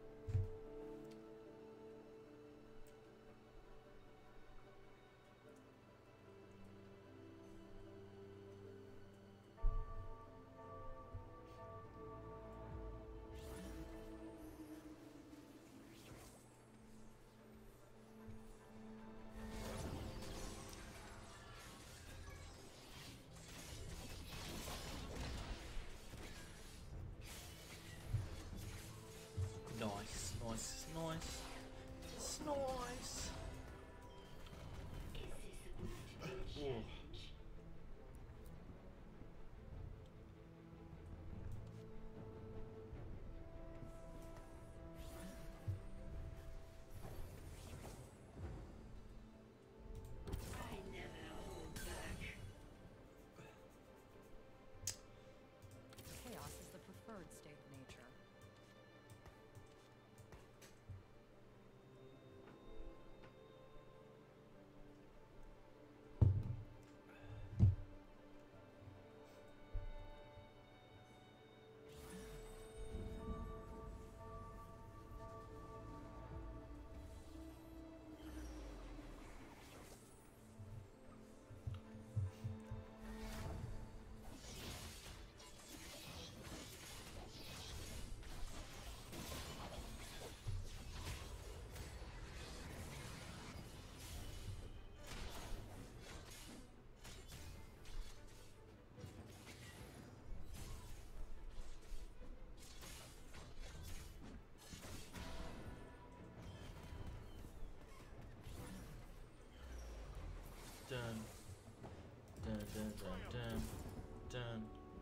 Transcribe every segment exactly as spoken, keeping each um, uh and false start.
Nice, nice, nice. It's nice. Whoa. Chaos is the preferred state of nature. Dun. Dun dun dun dun. Dun.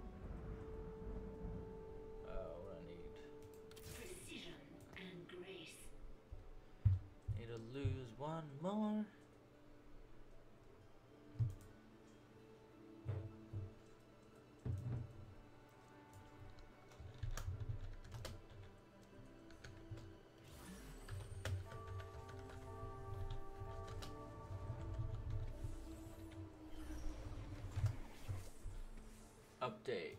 Oh, what I need. Precision and grace. Need to lose one more. Update.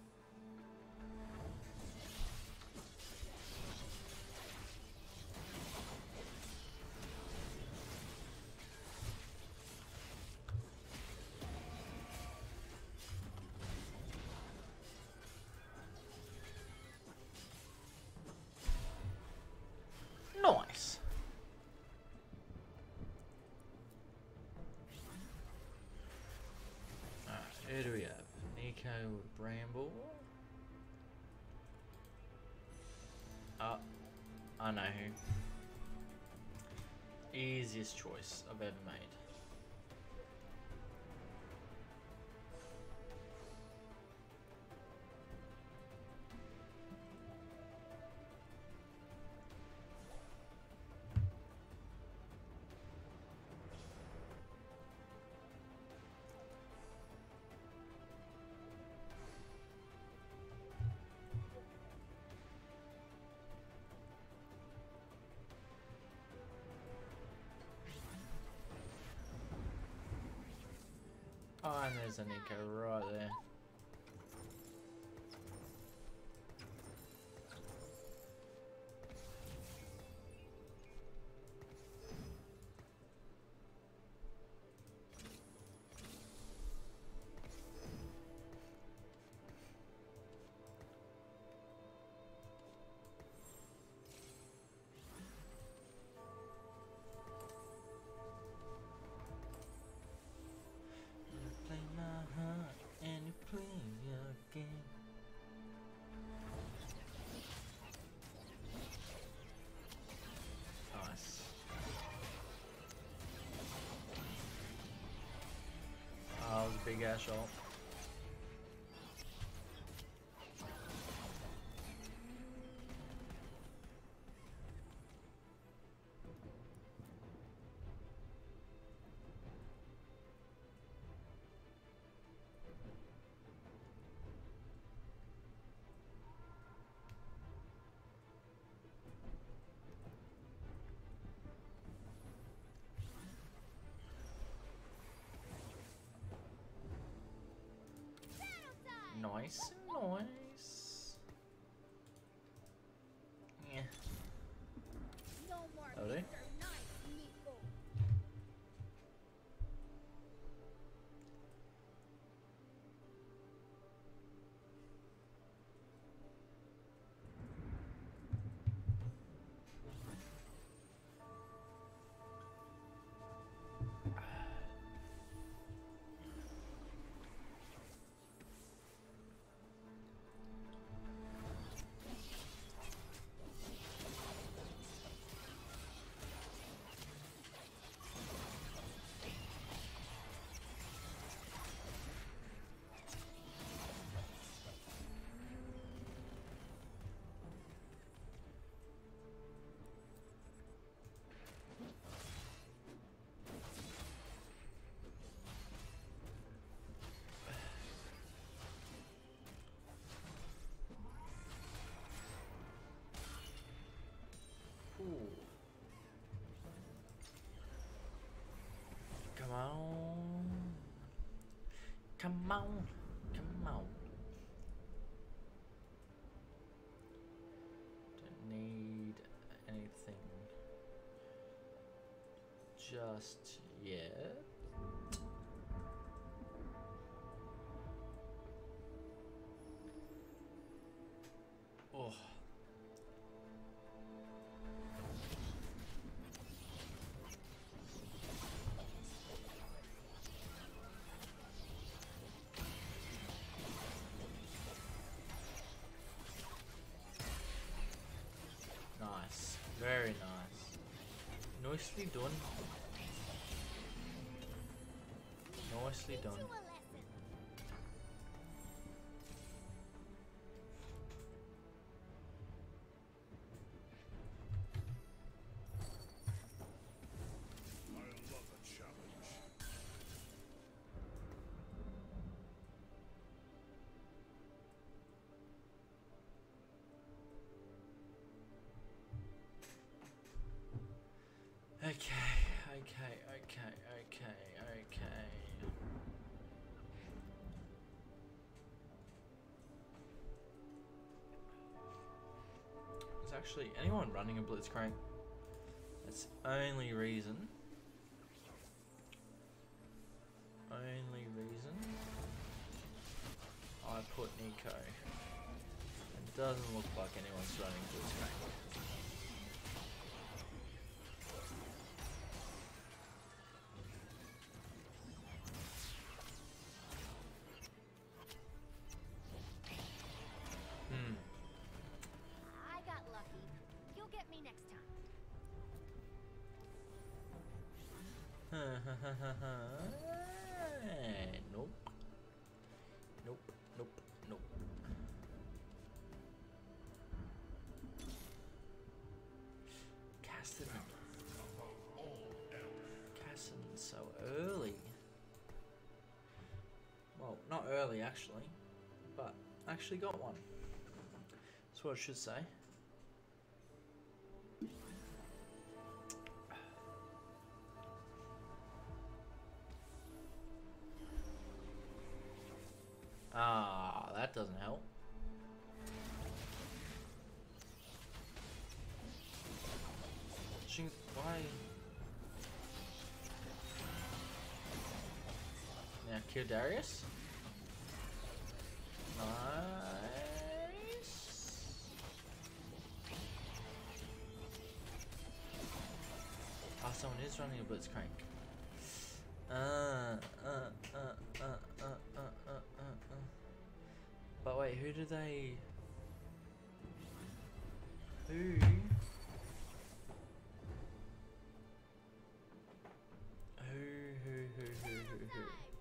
Nice. Alright, who do we have? Nico with Bramble. Oh, I know who. Easiest choice I've ever made. Oh, and there's a Nico right there. Play my heart and you play your game. Nice. Oh, that was a big ass shot. Nice, nice. Yeah. Come on, come on. Don't need anything just yet. Oh. Nice, very nice. Nicely done. Nicely done. Okay, okay, okay, okay, okay. Is actually anyone running a Blitzcrank? That's the only reason. Only reason I put Nico. It doesn't look like anyone's running Blitzcrank. Nope. Nope. Nope. Nope. Caston. Caston so early. Well, not early actually, but actually got one. That's what I should say. Ah, that doesn't help. Shing, why? Now kill Darius. Nice. Oh, someone is running a Blitzcrank. Uh, uh, uh, uh, uh, uh, uh, uh, uh. But wait, who do they? Who? Who, who, who, who, who, who?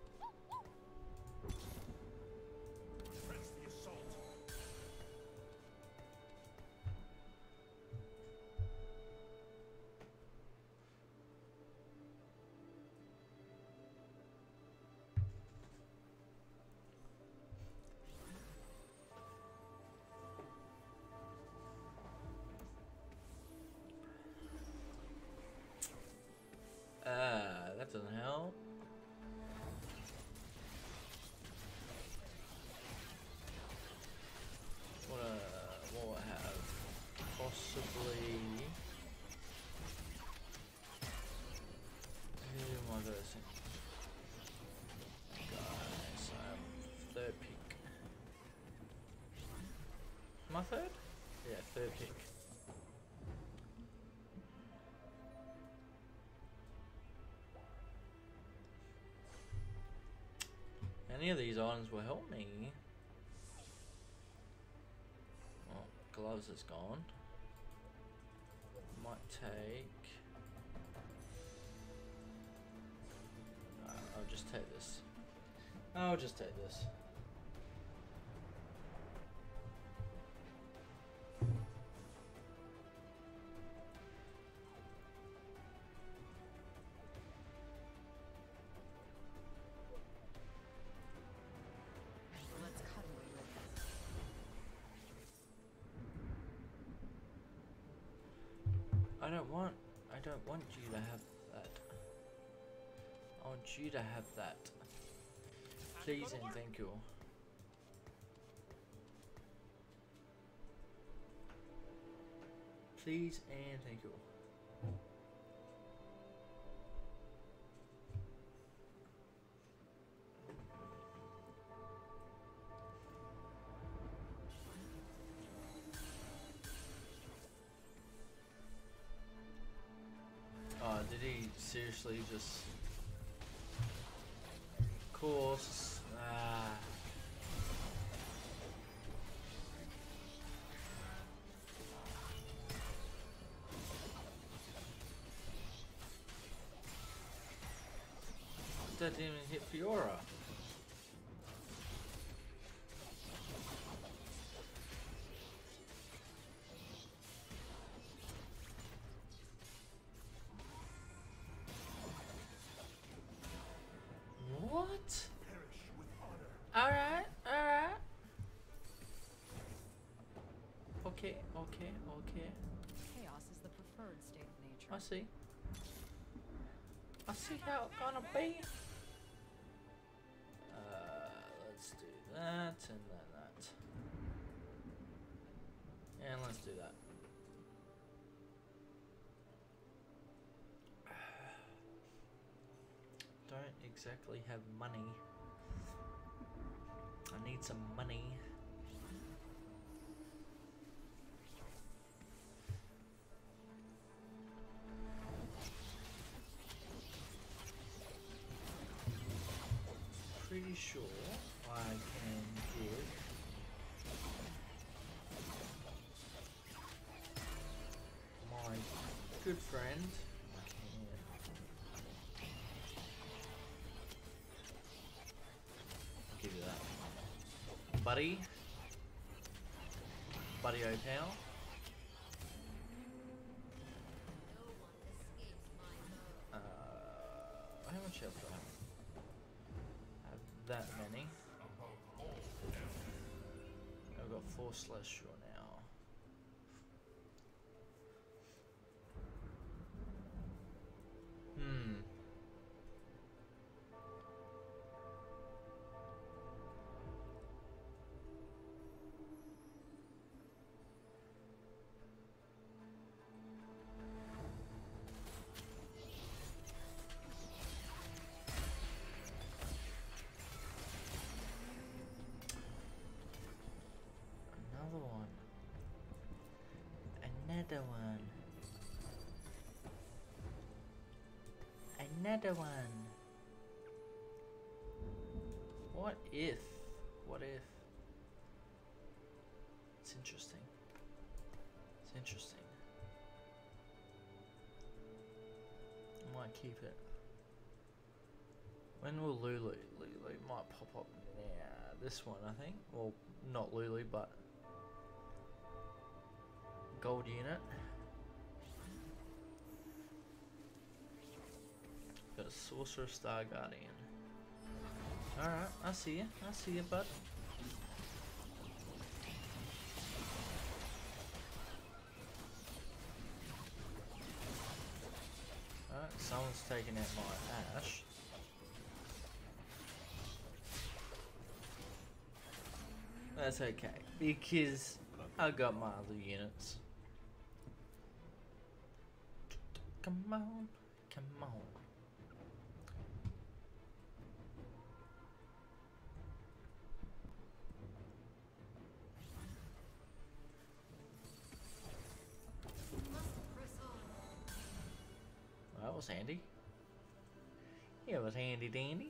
Uh, that doesn't help. What uh, what will I have? Possibly. Who am I versing? Guys, I'm third pick. Am I third? Yeah, third pick. Any of these items will help me. Well, gloves is gone. Might take. Uh, I'll just take this. I'll just take this. Let's cut away with this. I don't want. I don't want you to have that. I want you to have that. Please and thank you. Please and thank you. Oh, did he seriously just... Course. Ah. That didn't even hit Fiora. What? Alright, alright. Okay, okay, okay. Chaos is the preferred state of nature. I see. I see how it's gonna be. Uh, let's do that and then that. And let's do that. Don't exactly have money. I need some money. Pretty sure I can give my good friend I'll give you that. Buddy. Buddy O'Pal. Uh, how much health do I have? That many. I've got four Celestial now. Hmm. Another one. Another one. What if? What if? It's interesting. It's interesting. I might keep it. When will Lulu? Lulu might pop up now. This one, I think. Well, not Lulu, but gold unit. Got a Sorcerer Star Guardian. Alright, I see you. I see you, bud. Alright, someone's taking out my Ash. That's okay, because I got my other units. Come on, come on. Well, that was handy. Yeah, it was handy dandy.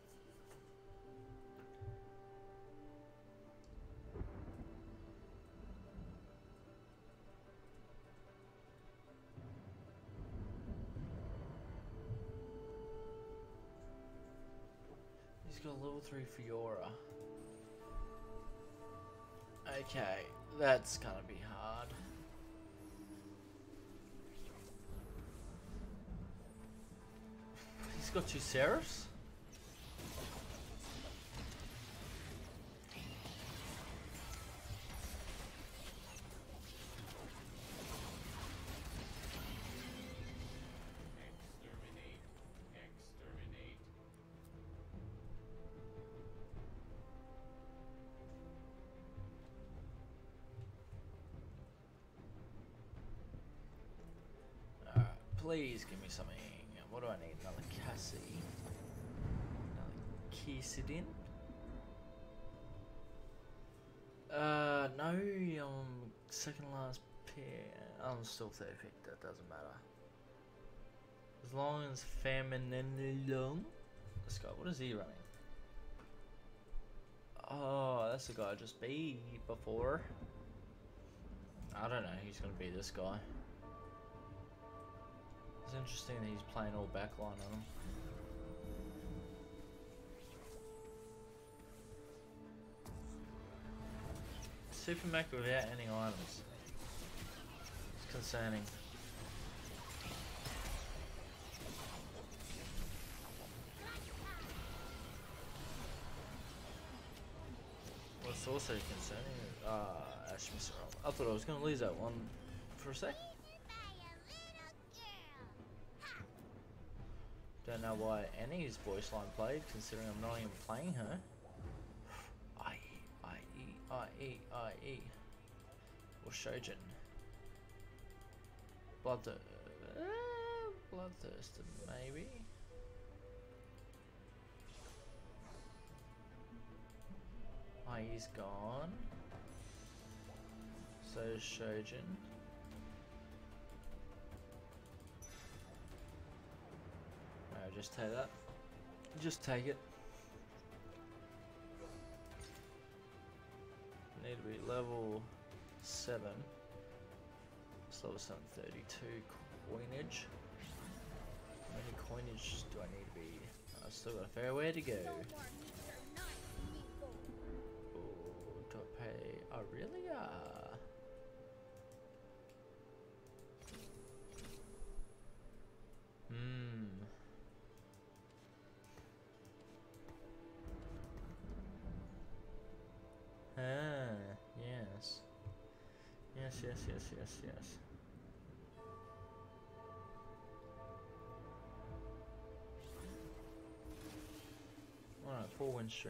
He's got a level three Fiora. Okay, that's gonna be hard. He's got two Seraphs? Exterminate. Exterminate. please give me something. What do I need? Another Cassie. Another Kissidin. Uh, no, I'm second last pair. I'm still third pick, that doesn't matter. As long as feminine long. This guy, what is he running? Oh, that's the guy I just beat before. I don't know who's gonna be this guy. It's interesting that he's playing all backline on him. Super mech without any items. It's concerning. What's also concerning is uh, Ash Missile. I thought I was going to lose that one for a sec. Don't know why Annie's voice line played, considering I'm not even playing her. I E, I E, I E, I E. Or Shojin. Bloodthirst. Uh, Bloodthirster, maybe. I E's gone. So is Shojin. No, just take that. Just take it. Need to be level seven. It's level seven thirty-two coinage. How many coinage do I need to be? I've still got a fair way to go. Oh, do I pay? Oh, really? Uh. Hmm. Ah, yes. Yes, yes, yes, yes, yes. Alright, four win streak.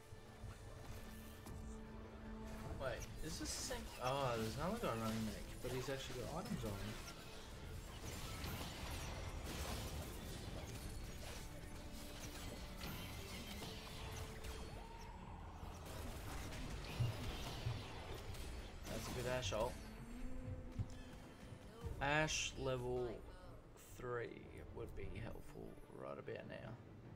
Wait, is this the same? Oh, there's another guy running mech, but he's actually got items on him. That's a good Ash ult. Ash level three would be helpful right about now.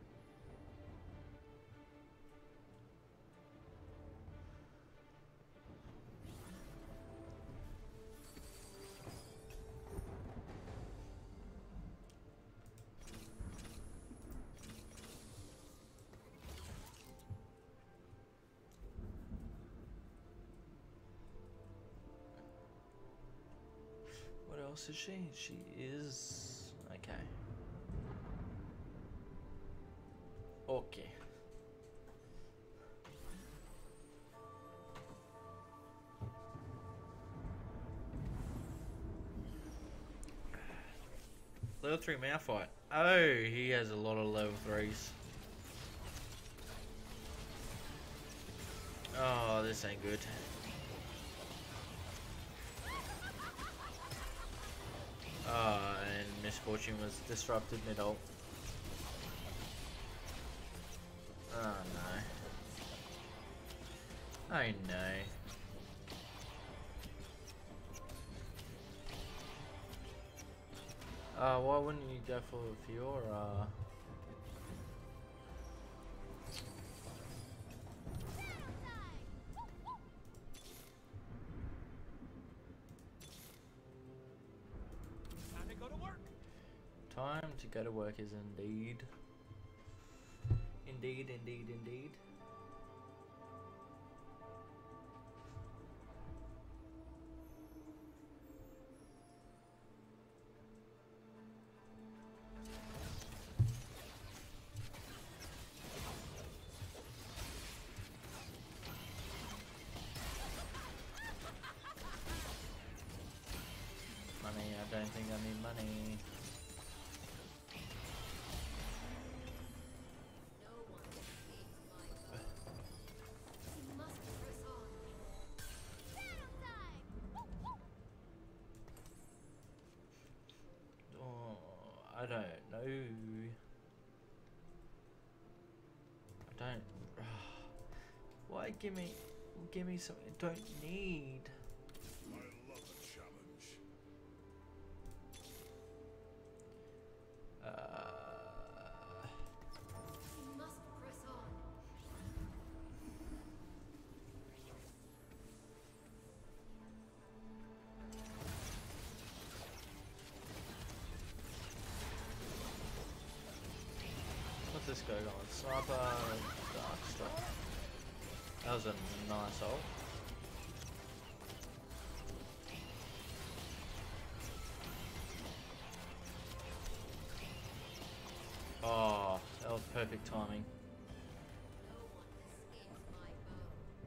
What else is she? She is... okay. Okay. Level three Malphite. Oh, he has a lot of level threes. Oh, this ain't good. Oh, and Misfortune was disrupted mid-ult. Oh no. Oh no. Uh, why wouldn't you go for Fiora? Time to go to work. Time to go to work is indeed. Indeed, indeed, indeed. Money, I don't think I need money. I don't know. I don't. Why give me, give me something I don't need? I love a challenge. Uh, We must press on. what's this guy going? Sniper, Darkstar. That was a nice ult. Oh, that was perfect timing. No one escapes my bow.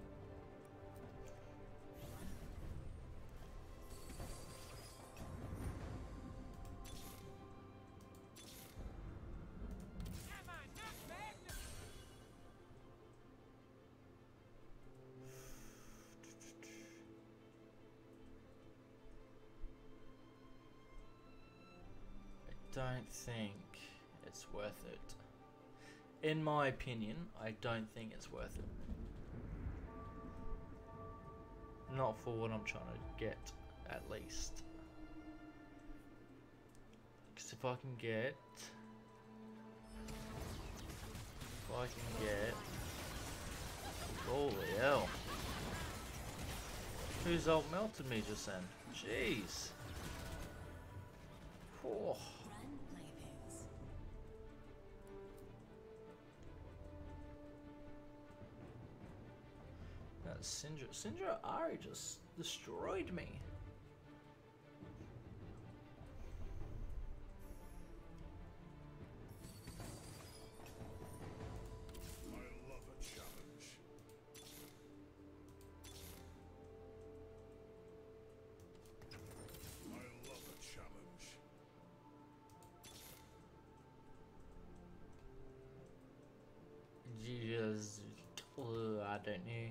Am I not magnificent? I don't think it's worth it. In my opinion, I don't think it's worth it. Not for what I'm trying to get, at least. Because if I can get... If I can get... Holy hell. Whose ult melted me just then? Jeez. Oh. Run, playthings. That Syndra, Syndra Ari just destroyed me. I love a challenge. I love a challenge. Just, uh, I don't know.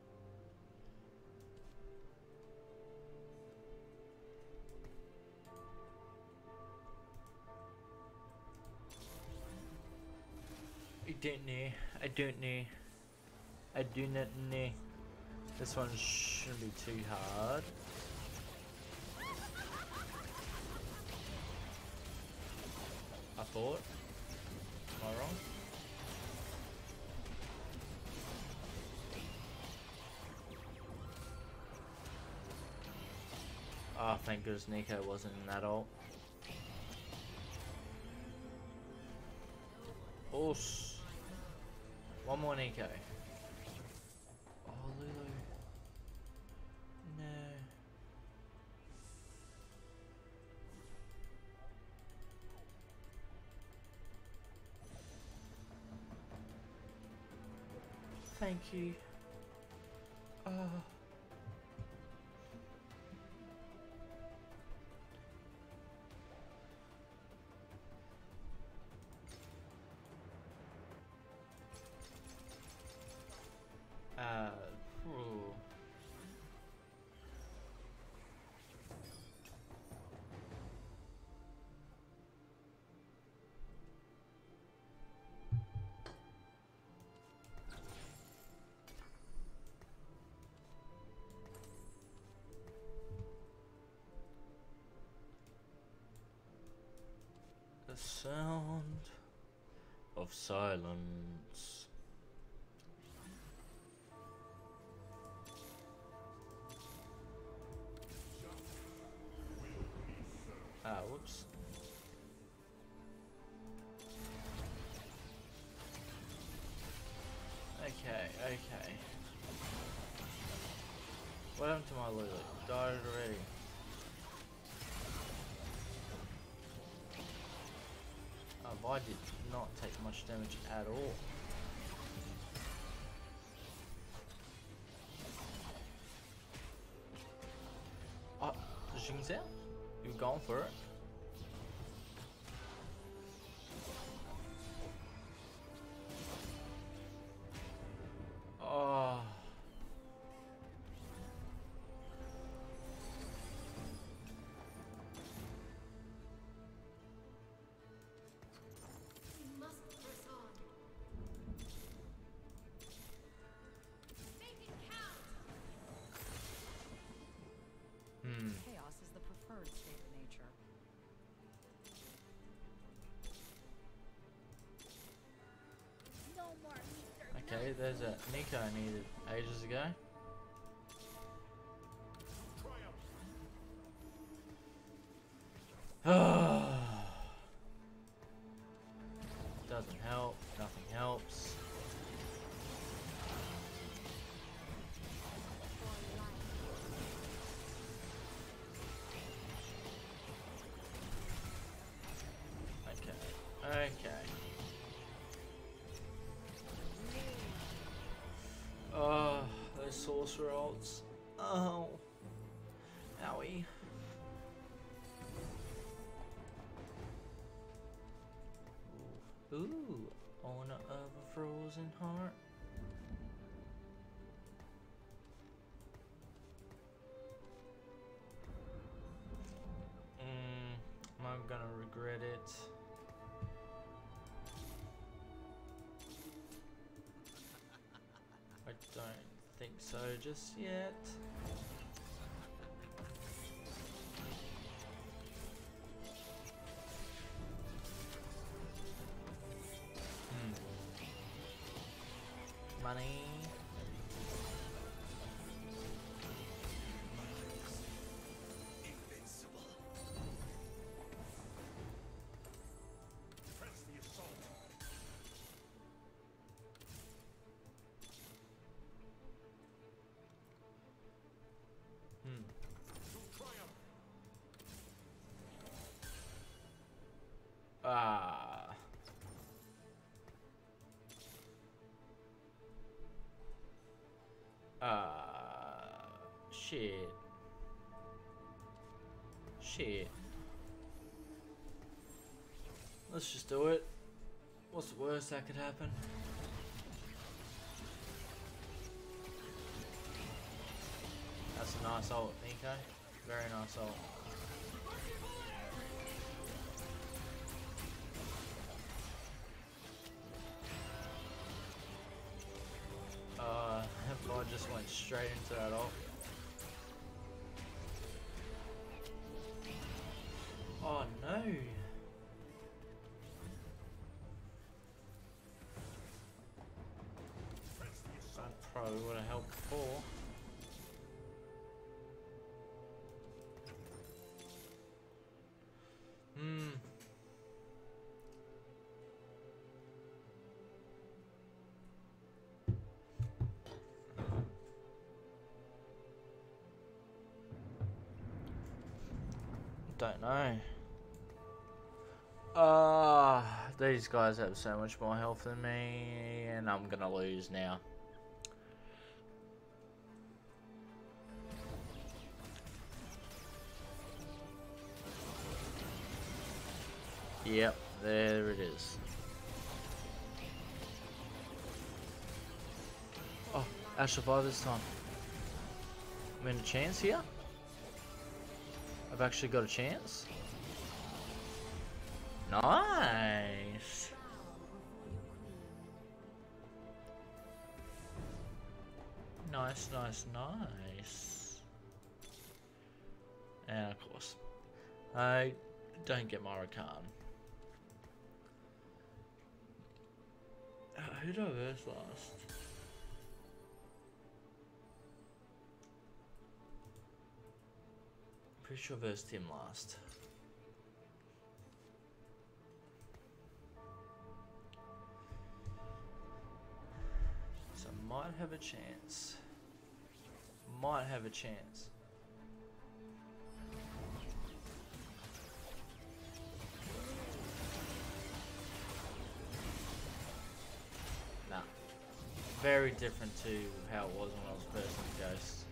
I don't know. I don't know. I do not know. This one shouldn't be too hard. I thought. Am I wrong? Oh, thank goodness Nico wasn't in that ult. Oh, one more Nico. Oh, Lulu. No. Thank you. Oh. Uh, phew. The sound of silence. Ah, whoops. Okay, okay. What happened to my Lulu? Died already. Um, I did not take much damage at all. Ah, Jingxiao? You gone for it? Oh. there's a Nico I needed ages ago. Doesn't help, nothing helps. Okay, okay. Oh, those sorcerer ults. Oh, owie. Ooh, owner of a frozen heart. Mm, I'm gonna regret it. I don't think so just yet. Money. Invincible. Press the assault. Hmm. To triumph. Ah. Uh, shit. Shit. Let's just do it. What's the worst that could happen? That's a nice ult, Nico. Very nice ult. Uh, I just went straight into that ult. Oh no! That probably would have helped before. Hmm. Don't know. Ah, uh, these guys have so much more health than me, and I'm gonna lose now. Yep, there it is. Oh, I survived this time. I'm in a chance here. I've actually got a chance. Nice. Nice, nice, nice. And of course, I don't get my Rakan. Uh, who did I verse last? Pretty sure I versed him last. So might have a chance. Might have a chance. Nah. Very different to how it was when I was versing Ghosts.